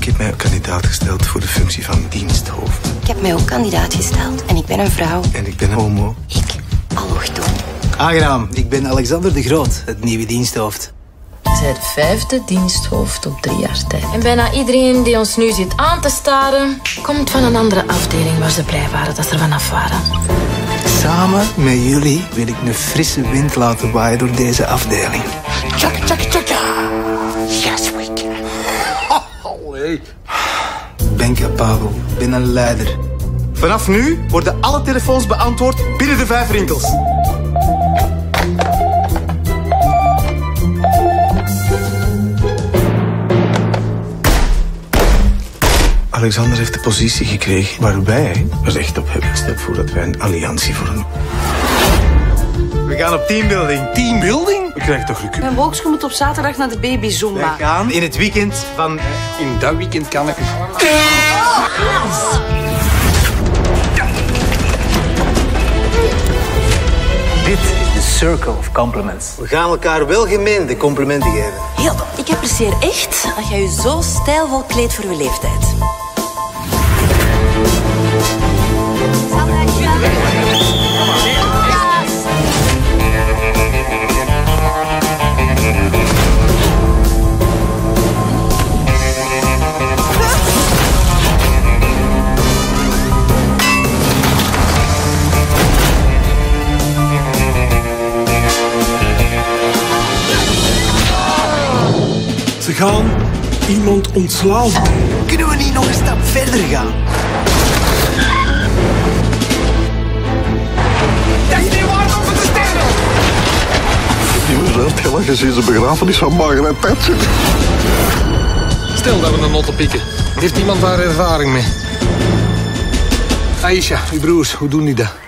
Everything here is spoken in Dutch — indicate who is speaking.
Speaker 1: heb mij kandidaat gesteld voor de functie van diensthoofd.
Speaker 2: Ik heb mij ook kandidaat gesteld. En ik ben een vrouw.
Speaker 1: En ik ben homo.
Speaker 2: Ik, allochtoon.
Speaker 3: Aangenaam, ik ben Alexander de Groot, het nieuwe diensthoofd.
Speaker 4: Zij het 5e diensthoofd op 3 jaar tijd. En bijna iedereen die ons nu zit aan te staren, komt van een andere afdeling waar ze blij waren dat ze er vanaf waren.
Speaker 3: Samen met jullie wil ik een frisse wind laten waaien door deze afdeling.
Speaker 5: Tjaka, tjaka, tjaka. Yes, we can.
Speaker 3: Allee. Ik ben capabel, ik ben een leider.
Speaker 6: Vanaf nu worden alle telefoons beantwoord binnen de 5 rinkels.
Speaker 1: Alexander heeft de positie gekregen waar wij recht op hebben. Stel voor dat wij een alliantie vormen.
Speaker 6: We gaan op teambuilding.
Speaker 1: Teambuilding? Ik krijg toch recruit.
Speaker 2: Mijn Wolkschoen moet op zaterdag naar de baby Zumba.
Speaker 6: Wij gaan in het weekend van...
Speaker 5: In dat weekend kan ik...
Speaker 3: Dit is de Circle of Compliments.
Speaker 6: We gaan elkaar welgemeende complimenten geven.
Speaker 2: Hilde, ik apprecieer echt dat jij je zo stijlvol kleedt voor je leeftijd.
Speaker 7: Ze gaan iemand ontslaan.
Speaker 3: Kunnen we niet nog een stap verder gaan?
Speaker 5: Dat is niet waard om te sterven!
Speaker 8: Je hebt heel gezien zijn begrafenis van Margaret Thatcher.
Speaker 5: Stel dat we een notte pikken. Heeft iemand daar ervaring mee? Aisha, uw broers, hoe doen die dat?